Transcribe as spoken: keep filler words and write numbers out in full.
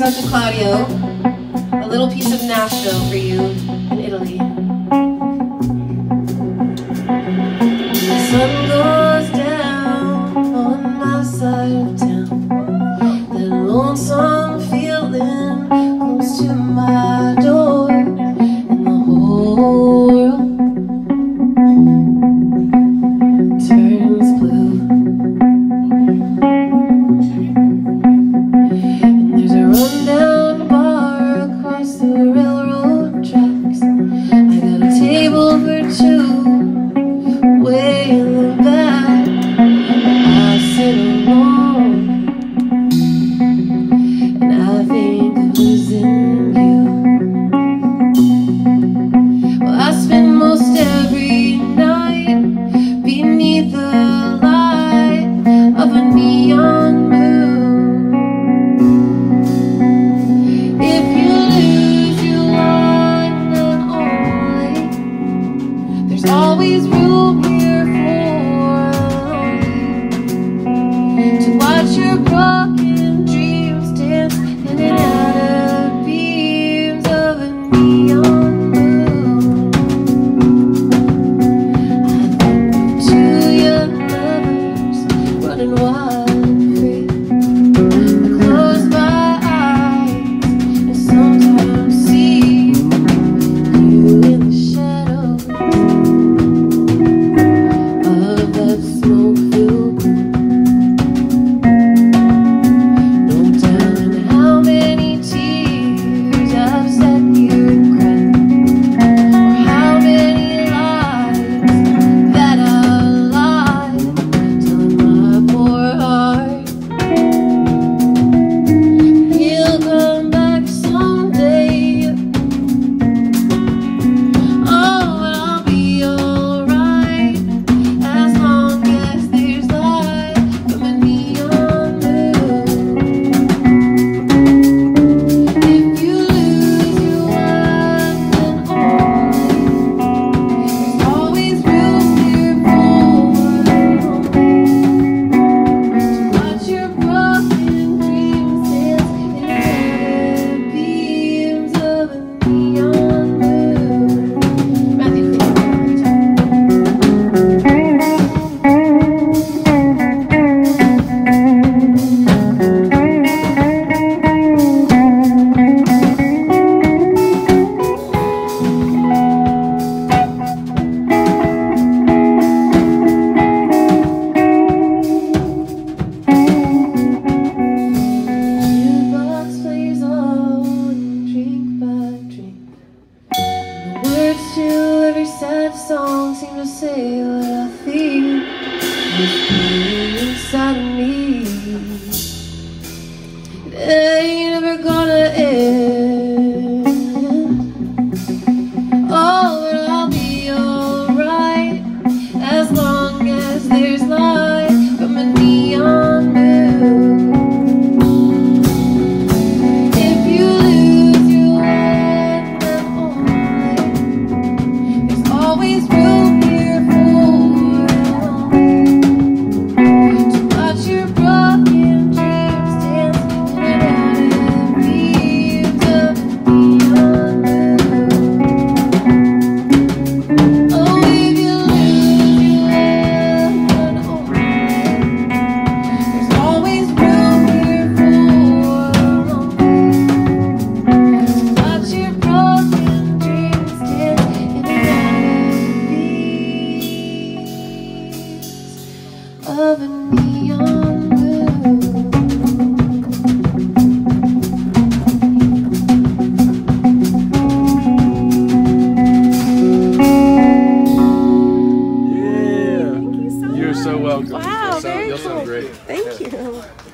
out to Claudio. A little piece of Nashville for you in Italy. The sun goes down on my side of town. That lonesome feeling close to my door, and the whole world turns blue. And there's a rundown bar across the railroad tracks. I got a table for two way in the back. I sit alone and I think of losing you. Well, I spend most every night beneath the light of a neon moon. If you lose your one and only, there's always room here for to watch your broken dreams dance in and out of beams of a neon moon. I think of two young lovers running wild and free. I close my eyes and sometimes see you in the shadows of that smoke-filled room. No telling how many tears I've sat here and cried, or how many lies that I've lied, telling my poor heart he'll come back someday. Oh, and I'll be alright as long as there's light from a neon moon. If you lose your one and only, there's always room here for to watch your broken dreams dance in and out of beams of a neon moon. Matthew, please. Jukebox plays on, drink by drink. The words to every sad song seem to say what I feel is feeling inside of me. It ain't ever gonna end. Oh, but I'll be alright as long as there's light from a neon moon. If you lose your one and only, there's always room here for to watch your broken dreams dance in and out of beams of a neon moon. Oh, if you lose your one and only, there's always room here for to watch your broken dreams dance in and out of beams of a neon moon. Yeah. Thank you so You're much. so welcome. Wow, You'll sound, very you'll sound cool. great. Thank Yeah. you.